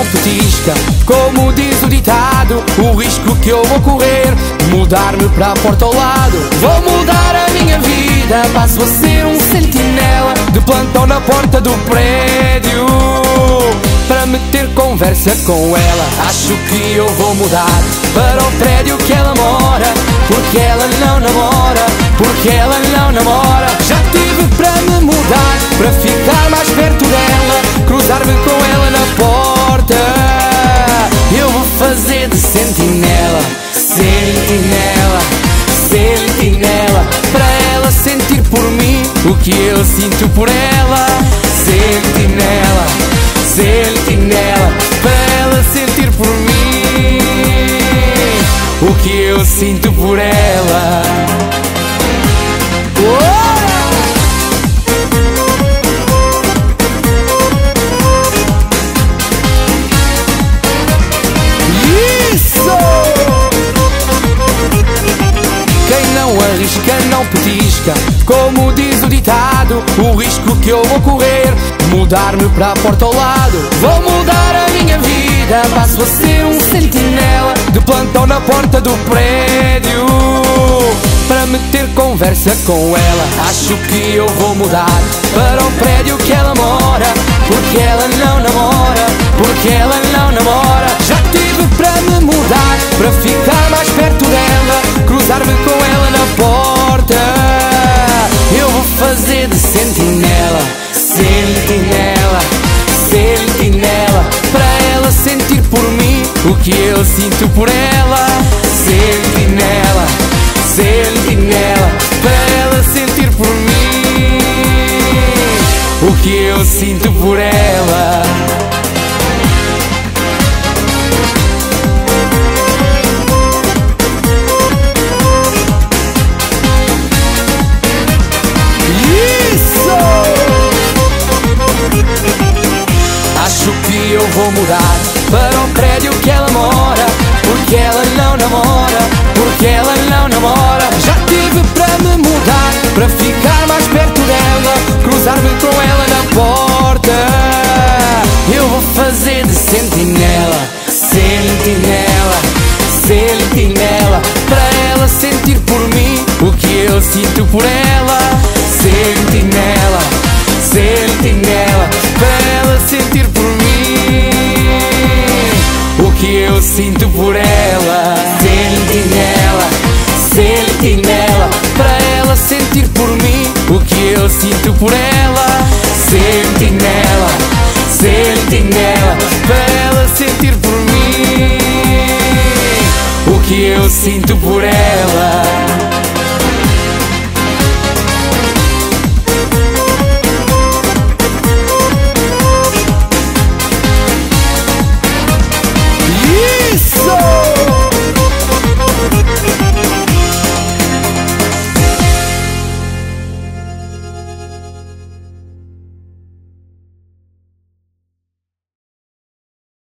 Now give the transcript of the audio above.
não petisca. Como diz o ditado, o risco que eu vou correr, mudar-me para a porta ao lado. Vou mudar a minha vida, passo a ser um sentinela de plantão na porta do prédio, para meter conversa com ela. Acho que eu vou mudar para o prédio que ela mora, porque ela não namora, porque ela não namora. Já tive para me mudar, para ficar mais perto dela, cruzar-me com ela na porta. Eu vou fazer de sentinela, sentinela, sentinela, para ela sentir por mim o que eu sinto por ela. Sentinela, sentinela, para ela sentir por mim o que eu sinto por ela. Isso! Quem não arrisca não petisca. Como diz o ditado, o risco que eu vou correr, mudar-me para a porta ao lado. Vou mudar a minha vida, passo a ser um sentinela de plantão na porta do prédio, para meter conversa com ela. Acho que eu vou mudar para o prédio que ela mora, porque ela não namora, porque ela não namora. Já tive para me mudar, para ficar mais perto dela, cruzar-me com ela na porta. Eu vou fazer de sentinela, sentinela, sentinela, para ela sentir por mim o que eu sinto por ela. Sentinela, sentinela, para ela sentir por mim o que eu sinto por ela. Acho que eu vou mudar para o prédio que ela mora, porque ela não namora, porque ela não namora. Já tive para me mudar, para ficar mais perto dela, cruzar-me com ela na porta. Eu vou fazer de sentinela, sentinela, sentinela, para ela sentir por mim o que eu sinto por ela. Sentinela, sentinela, para ela sentir por mim o que eu sinto por ela. Sentinela, sentinela, para ela sentir por mim o que eu sinto por ela. Sentinela, sentinela, para ela sentir por mim o que eu sinto por ela.